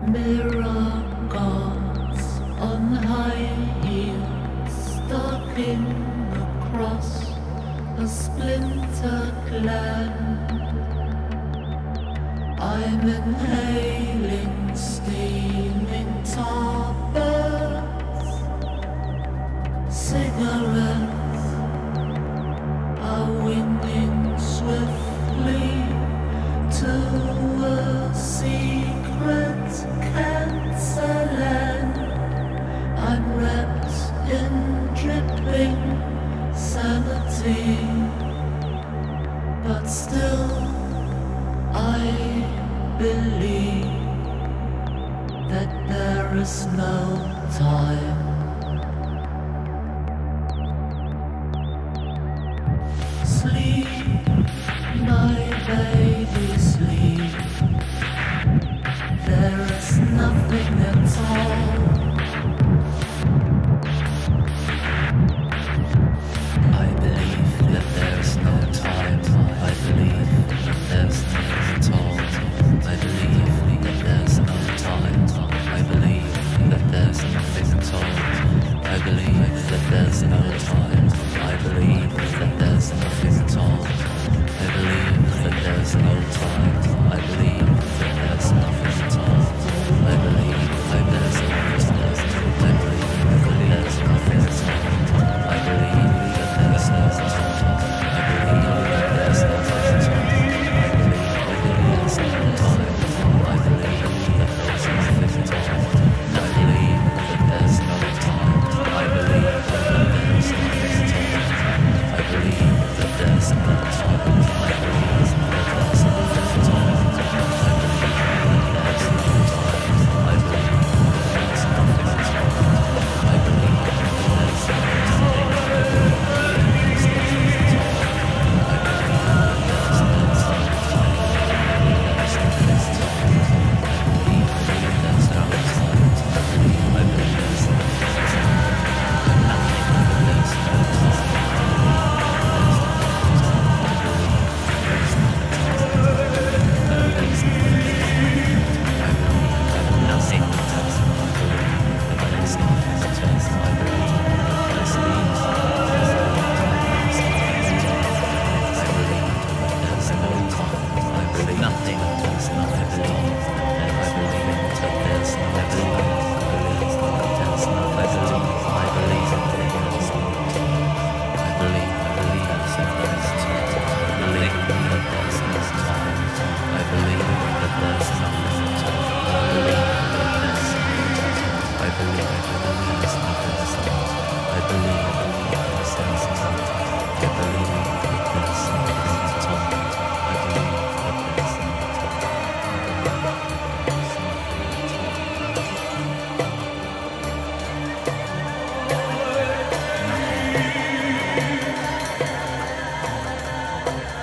Mirror gods on high heels, stalking across a splintered land. I'm inhaling steaming tar burns. Cigarettes are winging swiftly to a secret cancer land. I'm wrapped in dripping sanity, but still I believe that there is no time. Sleep, my baby, sleep. There is nothing at all. I believe that there's no time. I believe that there's nothing at all. I believe that there's no time. I believe that there's nothing at all. I believe that there's no time. I believe that there's nothing at all. I believe that there's no time. I believe that there's nothing at all. I believe that there's no time. I believe that there's nothing at all. I believe that there's no time. I believe that there's nothing at all. I believe that there's no time. I believe that there's nothing at all. I believe that there's no time. I believe that there's nothing at all. I believe that there's no time. I believe that there's nothing at all. I believe that there's no time. I believe that there's nothing at all. I believe that there's no time. I believe that there's nothing at all. I believe that there's no time. There's nothing at all. I believe that there's no time. I believe there's nothing at all. Nothing. There's no time.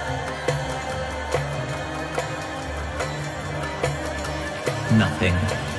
Nothing.